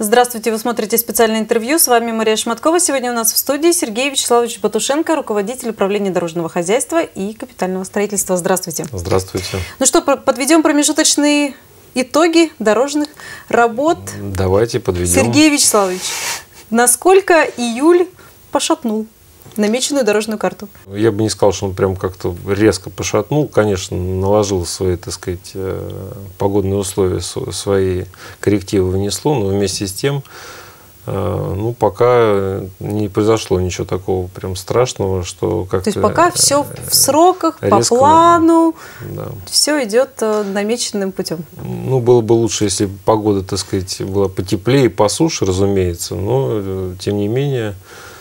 Здравствуйте, вы смотрите специальное интервью. С вами Мария Шматкова. Сегодня у нас в студии Сергей Вячеславович Батушенко, руководитель управления дорожного хозяйства и капитального строительства. Здравствуйте. Здравствуйте. Ну что, подведем промежуточные итоги дорожных работ. Давайте подведем. Сергей Вячеславович, насколько июль пошатнул намеченную дорожную карту? Я бы не сказал, что он прям как-то резко пошатнул. Конечно, наложил свои, так сказать, погодные условия, свои коррективы внесло, но вместе с тем, ну, пока не произошло ничего такого прям страшного, что как-то... То есть пока все в сроках, по плану, да. Все идет намеченным путем. Ну, было бы лучше, если погода, так сказать, была потеплее, по суше, разумеется, но тем не менее...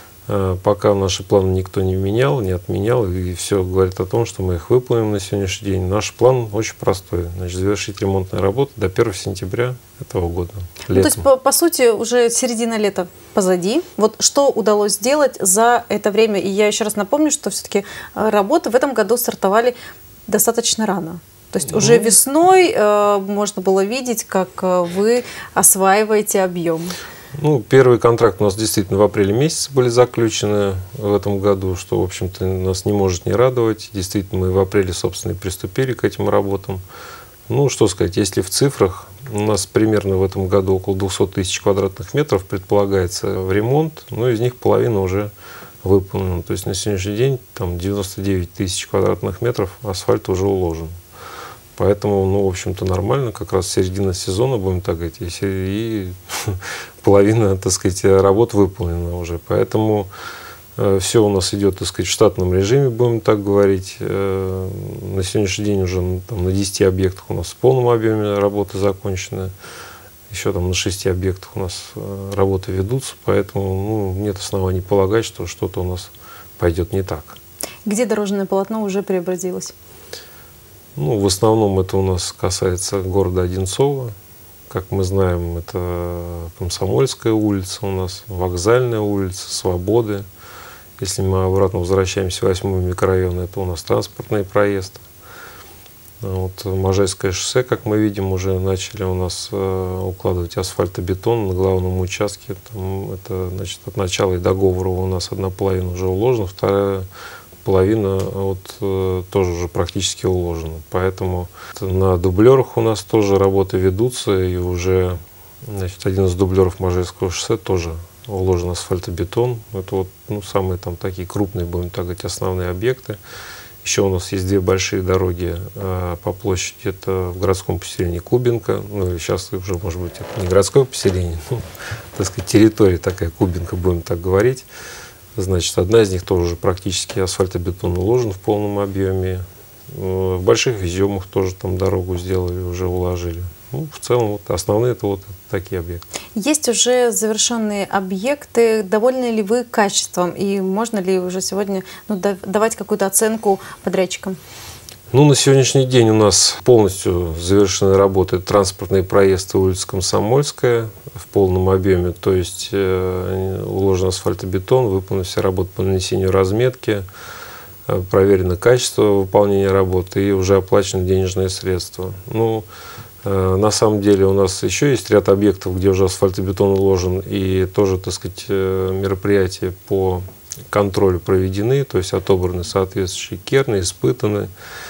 Пока наши планы никто не менял, не отменял, и все говорит о том, что мы их выполним на сегодняшний день. Наш план очень простой. Значит, завершить ремонтные работы до 1 сентября этого года. Ну, то есть, по сути, уже середина лета позади. Вот что удалось сделать за это время? И я еще раз напомню, что все-таки работы в этом году стартовали достаточно рано. То есть уже весной можно было видеть, как вы осваиваете объем. Ну, первый контракт у нас действительно в апреле месяце были заключены в этом году, что, в общем-то, нас не может не радовать. Действительно, мы в апреле, собственно, и приступили к этим работам. Ну, что сказать, если в цифрах, у нас примерно в этом году около 200 тысяч квадратных метров предполагается в ремонт, но из них половина уже выполнена. То есть на сегодняшний день там 99 тысяч квадратных метров асфальта уже уложен. Поэтому, ну, в общем-то, нормально, как раз середина сезона, будем так говорить, и половина, так сказать, работ выполнена уже. Поэтому все у нас идет, так сказать, в штатном режиме, будем так говорить. На сегодняшний день уже там, на 10 объектах у нас в полном объеме работы закончены. Еще там на 6 объектах у нас работы ведутся, поэтому нет оснований полагать, что что-то у нас пойдет не так. Где дорожное полотно уже преобразилось? Ну, в основном это у нас касается города Одинцово. Как мы знаем, это Комсомольская улица у нас, Вокзальная улица, Свободы. Если мы обратно возвращаемся в 8-й микрорайон, это у нас транспортный проезд. Вот Можайское шоссе, как мы видим, уже начали у нас укладывать асфальтобетон на главном участке. Там это, значит, от начала и до Говорова у нас одна половина уже уложена, вторая половина тоже уже практически уложена. Поэтому на дублерах у нас тоже работы ведутся, и уже, значит, один из дублеров Можайского шоссе тоже уложен асфальтобетон. Это вот, самые там такие крупные, будем так говорить, основные объекты. Еще у нас есть две большие дороги по площади. Это в городском поселении Кубинка. Ну, сейчас уже, может быть, это не городское поселение, так сказать, территория такая, Кубинка, будем так говорить. Значит, одна из них тоже уже практически асфальтобетон уложен в полном объеме. В Больших Изюмах тоже там дорогу сделали, уже уложили. Ну, в целом, вот основные это вот такие объекты. Есть уже завершенные объекты. Довольны ли вы качеством? И можно ли уже сегодня давать какую-то оценку подрядчикам? Ну, на сегодняшний день у нас полностью завершены работы транспортный проезд улица Комсомольская в полном объеме, то есть уложен асфальтобетон, выполнены все работы по нанесению разметки, проверено качество выполнения работы и уже оплачены денежные средства. Ну, на самом деле у нас еще есть ряд объектов, где уже асфальтобетон уложен, и тоже, так сказать, мероприятия по контролю проведены, то есть отобраны соответствующие керны, испытаны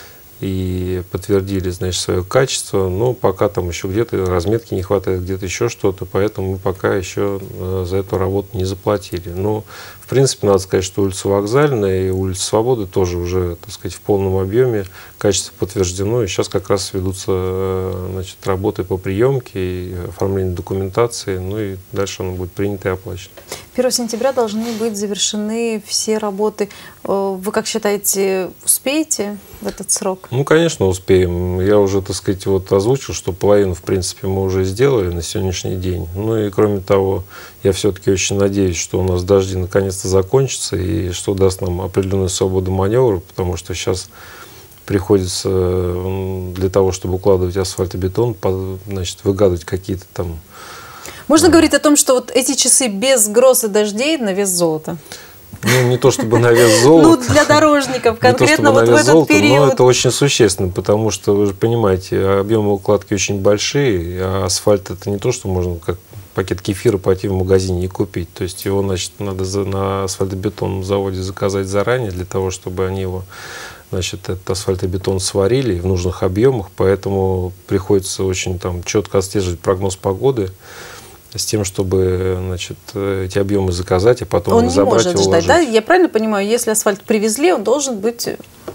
и подтвердили, значит, свое качество, но пока там еще где-то разметки не хватает, где-то еще что-то, поэтому мы пока еще за эту работу не заплатили. Но, в принципе, надо сказать, что улица Вокзальная и улица Свободы тоже уже, так сказать, в полном объеме, качество подтверждено, и сейчас как раз ведутся, значит, работы по приемке и оформлению документации, ну и дальше оно будет принято и оплачено. 1 сентября должны быть завершены все работы. Вы как считаете, успеете в этот срок? Ну, конечно, успеем. Я уже, так сказать, вот озвучил, что половину, в принципе, мы уже сделали на сегодняшний день. Ну и, кроме того, я все-таки очень надеюсь, что у нас дожди наконец-то закончатся и что даст нам определенную свободу маневра, потому что сейчас приходится для того, чтобы укладывать асфальтобетон, значит, выгадывать какие-то там... Можно говорить о том, что вот эти часы без гроз и дождей на вес золота? Ну, не то чтобы на вес золота. Ну, для дорожников конкретно вот в этот период. Но это очень существенно, потому что, вы же понимаете, объемы укладки очень большие, а асфальт это не то, что можно как пакет кефира пойти в магазине и купить. То есть его, значит, надо на асфальтобетонном заводе заказать заранее для того, чтобы они его, значит, этот асфальтобетон сварили в нужных объемах, поэтому приходится очень там четко отслеживать прогноз погоды с тем, чтобы, значит, эти объемы заказать, и потом он забрать и уложить. уложить. Да? Я правильно понимаю, если асфальт привезли, он должен быть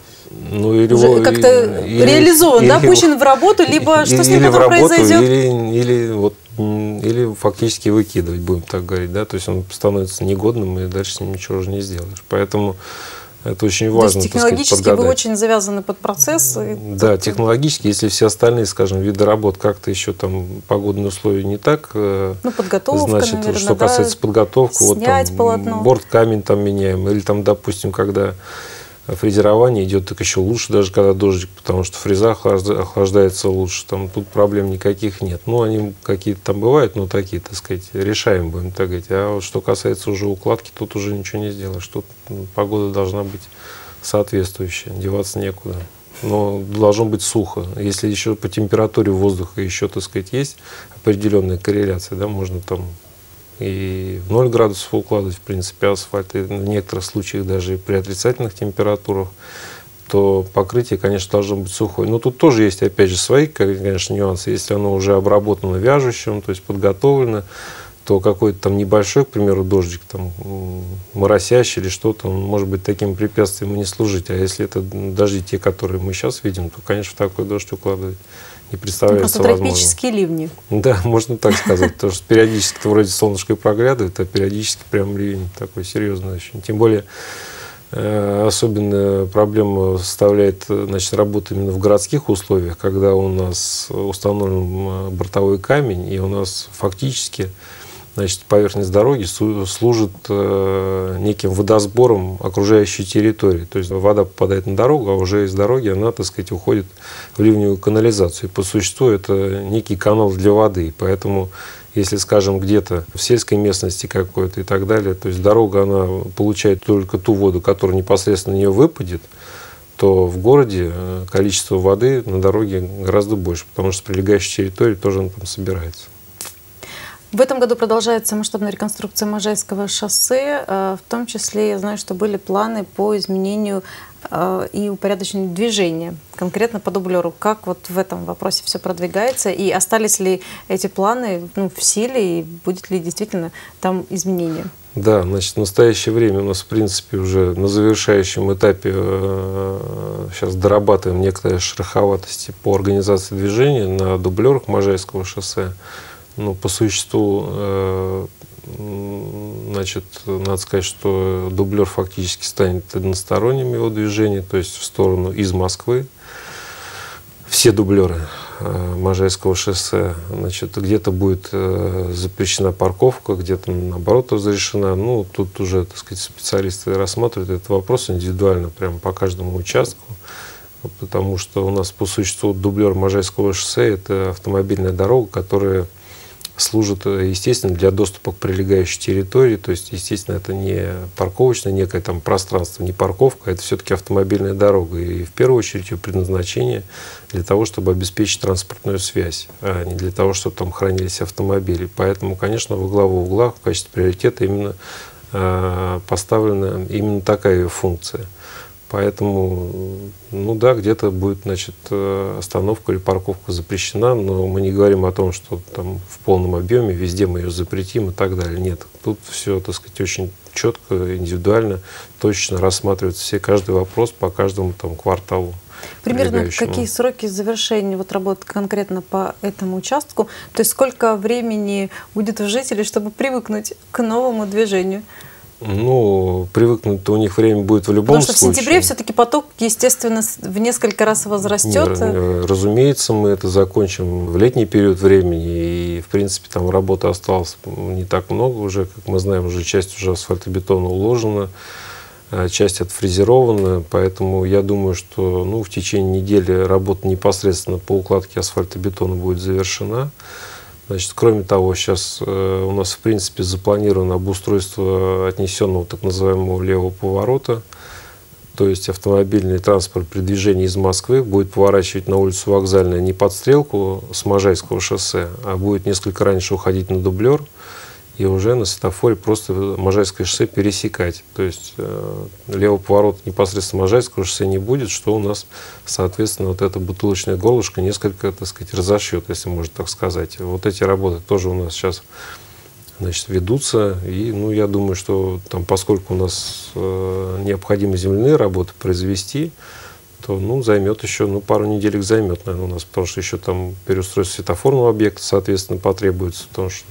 как-то реализован, да, пущен в работу, либо что с ним потом произойдет? Или фактически выкидывать, будем так говорить, да, то есть он становится негодным, и дальше с ним ничего уже не сделаешь. Поэтому это очень важно. То есть технологически так сказать, вы очень завязаны под процесс? Да, технологически, если все остальные, скажем, виды работ как-то еще там погодные условия не так, подготовка, значит, наверное, что касается подготовки, вот там полотно. борт-камень там меняем, или там, допустим, когда фрезерование идет, так еще лучше, даже когда дождик, потому что фреза охлаждается лучше, там тут проблем никаких нет. Ну, они какие-то там бывают, но такие, так сказать, решаем, будем так говорить. А вот что касается уже укладки, тут уже ничего не сделаешь. Тут погода должна быть соответствующая, деваться некуда. Но должно быть сухо. Если еще по температуре воздуха еще, так сказать, есть определенная корреляция, да, можно там и в 0 градусов укладывать, в принципе, асфальт, и в некоторых случаях даже и при отрицательных температурах, то покрытие, конечно, должно быть сухое. Но тут тоже есть, опять же, свои, конечно, нюансы. Если оно уже обработано вяжущим, то есть подготовлено, то какой-то там небольшой, к примеру, дождик, там, моросящий или что-то, он может быть таким препятствием и не служить. А если это дожди, те, которые мы сейчас видим, то, конечно, в такой дождь укладывать не представляется возможным. Просто тропические ливни. Да, можно так сказать, потому что периодически вроде солнышко и проглядывает, а периодически прям ливень такой серьезный очень. Тем более, особенно проблема составляет, значит, работа именно в городских условиях, когда у нас установлен бортовой камень, и у нас фактически, значит, поверхность дороги служит неким водосбором окружающей территории. То есть вода попадает на дорогу, а уже из дороги она, так сказать, уходит в ливневую канализацию. И по существу это некий канал для воды. Поэтому, если, скажем, где-то в сельской местности какой-то и так далее, то есть дорога, она получает только ту воду, которая непосредственно на нее выпадет, то в городе количество воды на дороге гораздо больше, потому что с прилегающей территории тоже она там собирается. В этом году продолжается масштабная реконструкция Можайского шоссе. В том числе, я знаю, что были планы по изменению и упорядочению движения, конкретно по дублеру. Как вот в этом вопросе все продвигается? И остались ли эти планы в силе? И будет ли действительно там изменения? Да, значит, в настоящее время у нас, в принципе, уже на завершающем этапе сейчас дорабатываем некоторые шероховатости по организации движения на дублерах Можайского шоссе. Ну, по существу, значит, надо сказать, что дублер фактически станет односторонним его движением, то есть в сторону из Москвы. Все дублеры Можайского шоссе, значит, где-то будет запрещена парковка, где-то, наоборот, разрешена. Ну, тут уже, так сказать, специалисты рассматривают этот вопрос индивидуально, прямо по каждому участку. Потому что у нас, по существу, дублер Можайского шоссе – это автомобильная дорога, которая служит, естественно, для доступа к прилегающей территории. То есть, естественно, это не парковочное некое там пространство, не парковка, это все-таки автомобильная дорога. И в первую очередь ее предназначение для того, чтобы обеспечить транспортную связь, а не для того, чтобы там хранились автомобили. Поэтому, конечно, во главу угла в качестве приоритета именно поставлена именно такая функция. Поэтому, ну да, где-то будет, значит, остановка или парковка запрещена, но мы не говорим о том, что там в полном объеме везде мы ее запретим и так далее. Нет, тут все, так сказать, очень четко, индивидуально, точно рассматривается каждый вопрос по каждому там кварталу. Примерно какие сроки завершения вот работы конкретно по этому участку? То есть сколько времени будет у жителей, чтобы привыкнуть к новому движению? Ну, привыкнуть-то у них время будет в любом случае. Потому что в сентябре все-таки поток, естественно, в несколько раз возрастет. Разумеется, мы это закончим в летний период времени. И, в принципе, там работы осталось не так много уже. Как мы знаем, уже часть уже асфальтобетона уложена, часть отфрезерована. Поэтому я думаю, что в течение недели работа непосредственно по укладке асфальтобетона будет завершена. Значит, кроме того, сейчас у нас, в принципе, запланировано обустройство отнесенного так называемого левого поворота. То есть автомобильный транспорт при движении из Москвы будет поворачивать на улицу Вокзальная не под стрелку с Можайского шоссе, а будет несколько раньше уходить на дублер и уже на светофоре просто Можайское шоссе пересекать. То есть левого поворота непосредственно Можайского шоссе не будет, что у нас, соответственно, вот это бутылочное горлышко несколько, так сказать, разошьет, если можно так сказать. Вот эти работы тоже у нас сейчас, значит, ведутся. И, ну, я думаю, что там, поскольку у нас необходимо земляные работы произвести, то, ну, займет еще, ну, пару недель займет, наверное, у нас, потому что еще там переустройство светофорного объекта, соответственно, потребуется, потому что,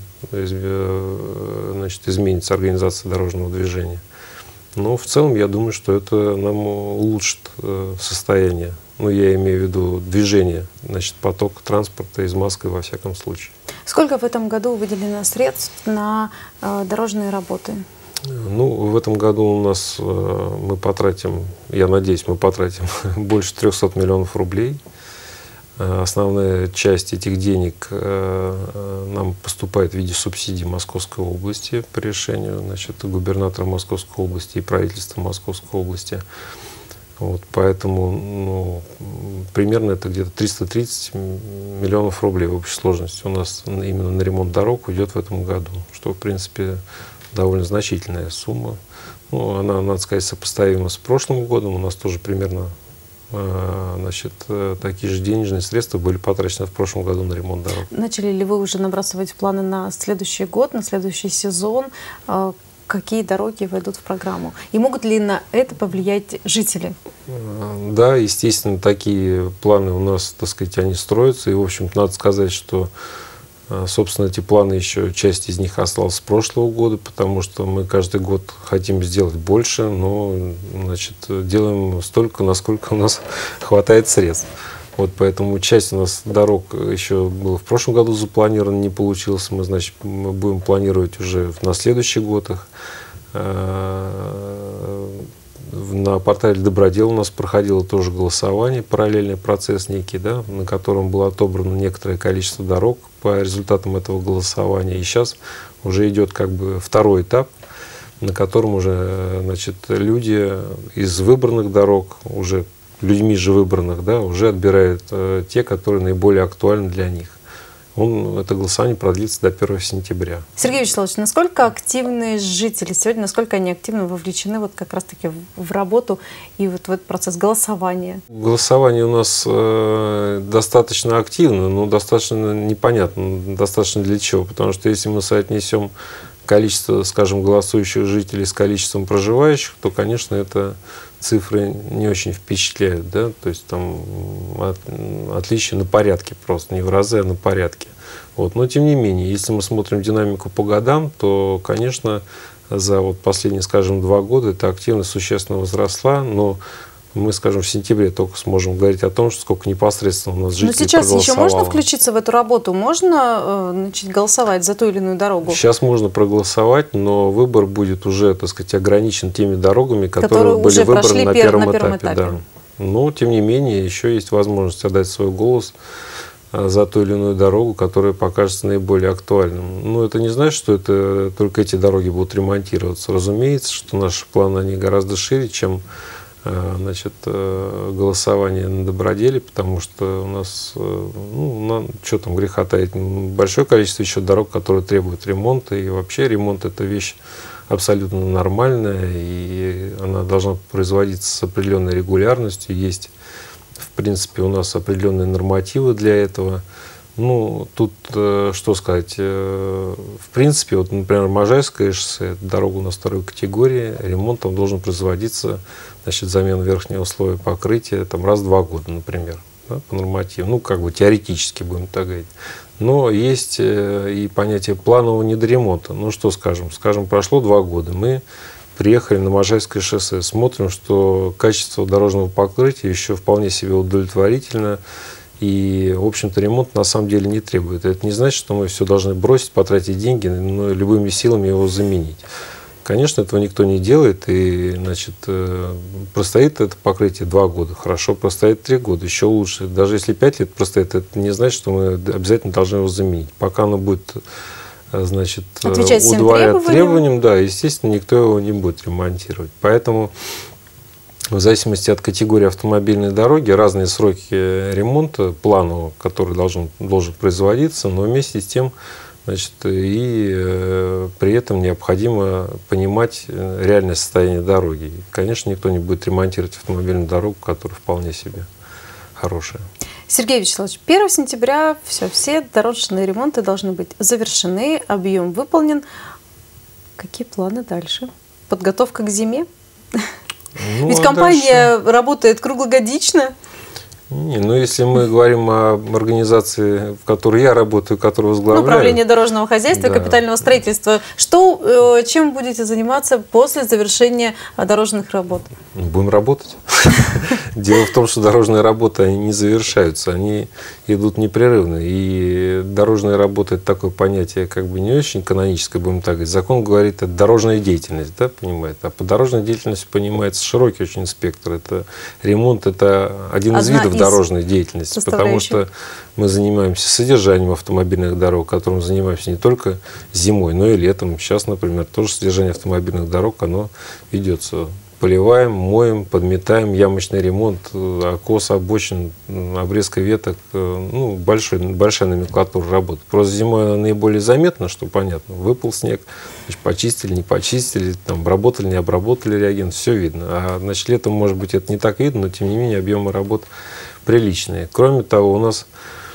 значит, изменится организация дорожного движения. Но в целом, я думаю, что это нам улучшит состояние. Ну, я имею в виду движение, значит, поток транспорта из Москвы, во всяком случае. Сколько в этом году выделено средств на дорожные работы? Ну, в этом году у нас мы потратим, я надеюсь, мы потратим больше 300 миллионов рублей. Основная часть этих денег нам поступает в виде субсидий Московской области по решению, значит, губернатора Московской области и правительства Московской области. Вот, поэтому, ну, примерно это где-то 330 миллионов рублей в общей сложности у нас именно на ремонт дорог уйдет в этом году, что, в принципе, довольно значительная сумма. Ну, она, надо сказать, сопоставима с прошлым годом. У нас тоже примерно, значит, такие же денежные средства были потрачены в прошлом году на ремонт дорог. Начали ли вы уже набрасывать планы на следующий год, на следующий сезон? Какие дороги войдут в программу? И могут ли на это повлиять жители? Да, естественно, такие планы у нас, так сказать, они строятся. И, в общем-то, надо сказать, что, собственно, эти планы еще, часть из них осталась с прошлого года, потому что мы каждый год хотим сделать больше, но, значит, делаем столько, насколько у нас хватает средств. Вот поэтому часть у нас дорог еще было в прошлом году запланировано, не получилось. Мы, значит, мы будем планировать уже на следующий год их. На портале Добродел у нас проходило тоже голосование, параллельный процесс некий, да, на котором было отобрано некоторое количество дорог по результатам этого голосования. И сейчас уже идет как бы второй этап, на котором уже, значит, люди из выбранных дорог, уже людьми же выбранных, да, уже отбирают те, которые наиболее актуальны для них. Это голосование продлится до 1 сентября. Сергей Вячеславович, насколько активны жители сегодня, насколько они активно вовлечены вот как раз-таки в работу и вот в этот процесс голосования? Голосование у нас достаточно активно, но достаточно непонятно, достаточно для чего. Потому что если мы соотнесем количество, скажем, голосующих жителей с количеством проживающих, то, конечно, это цифры не очень впечатляют, да, то есть там отличия на порядке просто, не в разы, а на порядке. Вот. Но тем не менее, если мы смотрим динамику по годам, то, конечно, за вот последние, скажем, 2 года эта активность существенно возросла, но мы, скажем, в сентябре только сможем говорить о том, что сколько непосредственно у нас жителей проголосовало. Но сейчас еще можно включиться в эту работу? Можно начать голосовать за ту или иную дорогу? Сейчас можно проголосовать, но выбор будет уже, так сказать, ограничен теми дорогами, которые были выбраны на первом этапе. Да. Но, тем не менее, еще есть возможность отдать свой голос за ту или иную дорогу, которая покажется наиболее актуальным. Но это не значит, что это только эти дороги будут ремонтироваться. Разумеется, что наши планы, они гораздо шире, чем, значит, голосование на Доброделе, потому что у нас, ну, что там греха таить, большое количество еще дорог, которые требуют ремонта, и вообще ремонт — это вещь абсолютно нормальная, и она должна производиться с определенной регулярностью. Есть, в принципе, у нас определенные нормативы для этого. Ну, тут, что сказать, в принципе, вот, например, Можайское шоссе, дорога у нас 2-й категории, ремонт там должен производиться, значит, замена верхнего слоя покрытия там раз в 2 года, например, да, по нормативу. Ну, как бы теоретически, будем так говорить. Но есть и понятие планового недоремонта. Ну, что скажем? Скажем, прошло 2 года, мы приехали на Можайское шоссе, смотрим, что качество дорожного покрытия еще вполне себе удовлетворительно, и, в общем-то, ремонт на самом деле не требует. Это не значит, что мы все должны бросить, потратить деньги, но любыми силами его заменить. Конечно, этого никто не делает, и, значит, простоит это покрытие 2 года, хорошо, простоит 3 года, еще лучше. Даже если 5 лет простоит, это не значит, что мы обязательно должны его заменить. Пока оно будет, значит, удовлетворять требованиям, да, естественно, никто его не будет ремонтировать. Поэтому в зависимости от категории автомобильной дороги разные сроки ремонта планового, который должен производиться, но вместе с тем, значит, и при этом необходимо понимать реальное состояние дороги. Конечно, никто не будет ремонтировать автомобильную дорогу, которая вполне себе хорошая. Сергей Вячеславович, 1 сентября все дорожные ремонты должны быть завершены, объем выполнен. Какие планы дальше? Подготовка к зиме? Ну, ведь компания работает круглогодично. Не, ну если мы говорим о организации, в которой я работаю, которую возглавляю. Управление дорожного хозяйства и капитального строительства. Чем будете заниматься после завершения дорожных работ? Будем работать. Дело в том, что дорожные работы, они не завершаются, они идут непрерывно. И дорожные работы – это такое понятие как бы не очень каноническое, будем так говорить. Закон говорит, это дорожная деятельность, да, понимаете? А под дорожной деятельностью понимается широкий очень спектр. Это ремонт, это один из видов дорожной деятельности, потому что мы занимаемся содержанием автомобильных дорог, которым занимаемся не только зимой, но и летом. Сейчас, например, тоже содержание автомобильных дорог, оно ведется. Поливаем, моем, подметаем, ямочный ремонт, окос, обочин, обрезка веток, ну, большая номенклатура работы. Просто зимой она наиболее заметна, что понятно. Выпал снег, значит, почистили, не почистили, там, обработали, не обработали реагент, все видно. А значит, летом, может быть, это не так видно, но тем не менее объемы работ приличные. Кроме того, у нас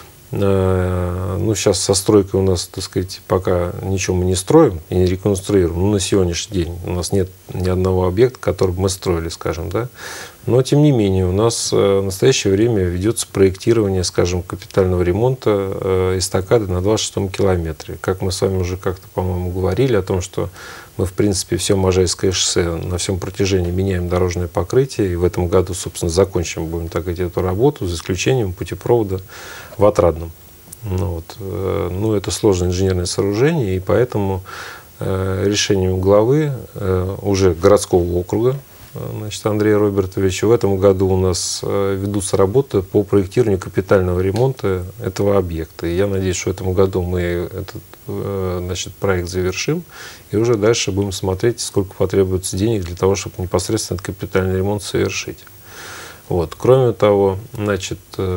ну, сейчас со стройкой у нас, так сказать, пока ничего мы не строим и не реконструируем. Ну, на сегодняшний день у нас нет ни одного объекта, который бы мы строили, скажем, да. Но, тем не менее, у нас в настоящее время ведется проектирование, скажем, капитального ремонта эстакады на 26-м километре. Как мы с вами уже как-то, по-моему, говорили о том, что мы, в принципе, все Можайское шоссе на всем протяжении меняем дорожное покрытие. И в этом году, собственно, закончим, будем так говорить, эту работу, за исключением путепровода в Отрадном. Ну, это сложное инженерное сооружение, и поэтому решением главы уже городского округа, значит, Андрея Робертовича, в этом году у нас ведутся работы по проектированию капитального ремонта этого объекта. И я надеюсь, что в этом году мы этот, значит, проект завершим, и уже дальше будем смотреть, сколько потребуется денег для того, чтобы непосредственно этот капитальный ремонт совершить. Вот. Кроме того, значит,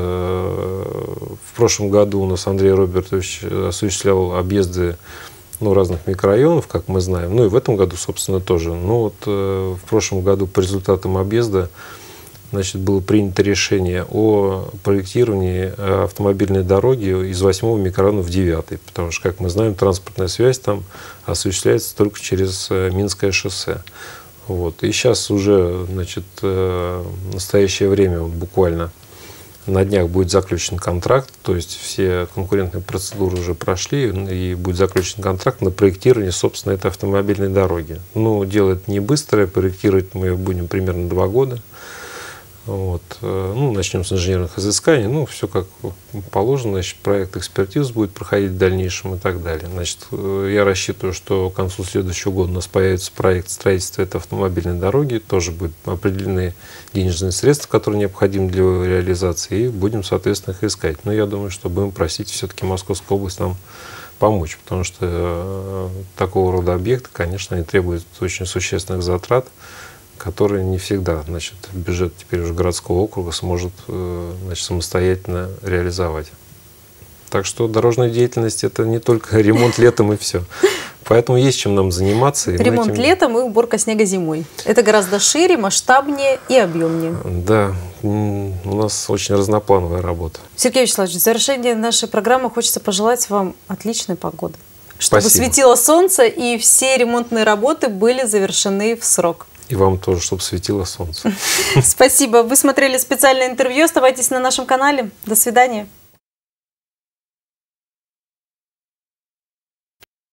в прошлом году у нас Андрей Робертович осуществлял объезды, ну, разных микрорайонов, как мы знаем. Ну и в этом году, собственно, тоже. Ну вот в прошлом году по результатам объезда, значит, было принято решение о проектировании автомобильной дороги из 8-го микрорайона в 9-й, потому что, как мы знаем, транспортная связь там осуществляется только через Минское шоссе. Вот. И сейчас уже, значит, в настоящее время буквально на днях будет заключен контракт, то есть все конкурентные процедуры уже прошли, и будет заключен контракт на проектирование, собственно, этой автомобильной дороги. Ну, дело это не быстрое, проектировать мы ее будем примерно 2 года. Вот. Ну, начнем с инженерных изысканий, ну, все как положено, значит, проект экспертиз будет проходить в дальнейшем и так далее. Значит, я рассчитываю, что к концу следующего года у нас появится проект строительства этой автомобильной дороги, тоже будут определены денежные средства, которые необходимы для его реализации, и будем, соответственно, их искать. Но я думаю, что будем просить все-таки Московскую область нам помочь, потому что такого рода объекты, конечно, они требуют очень существенных затрат, которые не всегда, значит, бюджет теперь уже городского округа сможет, значит, самостоятельно реализовать. Так что дорожная деятельность – это не только ремонт летом и все. Поэтому есть чем нам заниматься. Ремонт летом и уборка снега зимой. Это гораздо шире, масштабнее и объемнее. Да, у нас очень разноплановая работа. Сергей Вячеславович, в завершение нашей программы хочется пожелать вам отличной погоды. Чтобы Спасибо. Светило солнце и все ремонтные работы были завершены в срок. И вам тоже, чтобы светило солнце. Спасибо. Вы смотрели специальное интервью. Оставайтесь на нашем канале. До свидания.